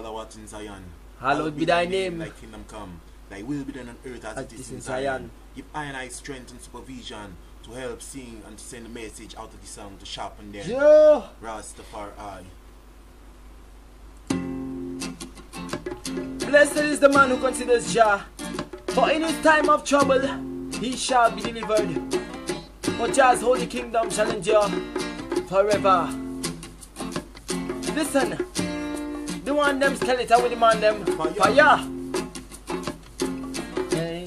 Father, what in Zion. Hallowed be thy name. Thy kingdom come. Thy will be done on earth as it is in Zion. Give I and I strength and supervision to help sing and to send a message out of the song to sharpen them. Yeah. Rastafari. Blessed is the man who considers Jah, for in his time of trouble he shall be delivered. For Jah's holy kingdom shall endure forever. Listen, the one them skeleton with the man them fire. Hey.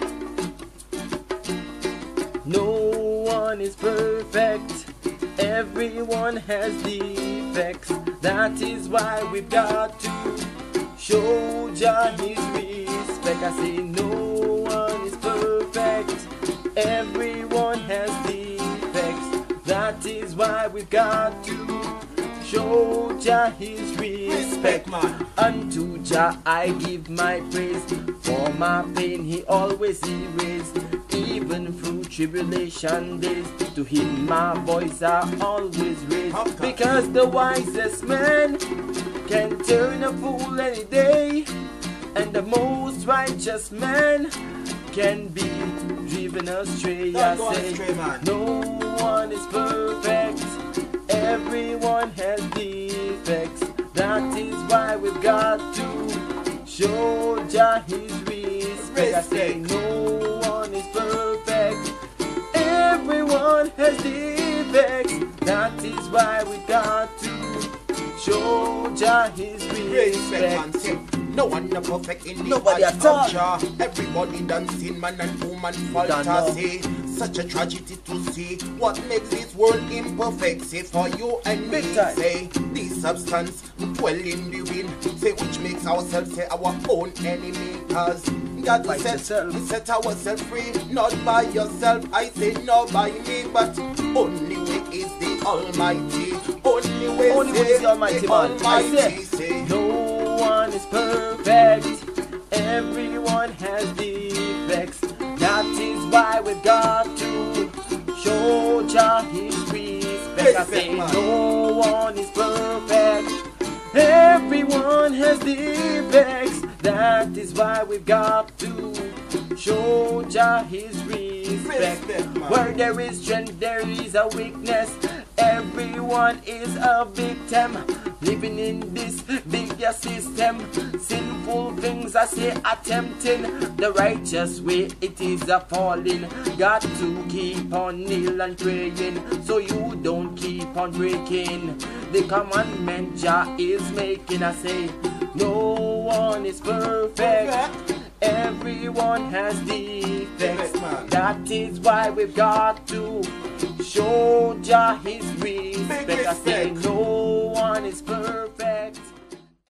No one is perfect, everyone has defects. That is why we've got to show Jah his respect. I say no one is perfect, everyone has defects. That is why we've got to show Jah his respect. Unto Jah I give my praise, for my pain he always erased. Even through tribulation days, to him my voice I always raise. Because the wisest man can turn a fool any day, and the most righteous man can be driven astray. I say no one is perfect, everyone has defects. That is why we've got to show Jah his respect. I say no one is perfect, everyone has defects. That is why we've got to show Jah his respect. No one no perfect in the nobody at all. Everybody done sin, man and woman falter. Say such a tragedy to see. What makes this world imperfect? Say for you and me. Say this substance dwell in the wind. Say which makes ourselves say our own enemy. Cause God we set ourselves free, not by yourself. I say not by me, but only way is the Almighty. Only way is the Almighty, man. I say no one is perfect, everyone has defects. That is why we've got to show Jah his respect. I say no one is perfect, everyone has defects. That is why we've got to show Jah his respect. Where there is strength there is a weakness, everyone is a victim, living in this bigger system. Sinful things I say attempting, the righteous way it is a falling. Got to keep on kneeling and praying, so you don't keep on breaking the commandment Jah is making. I say no one is perfect, everyone has defects. That is why we've got to show Jah his respect. I say no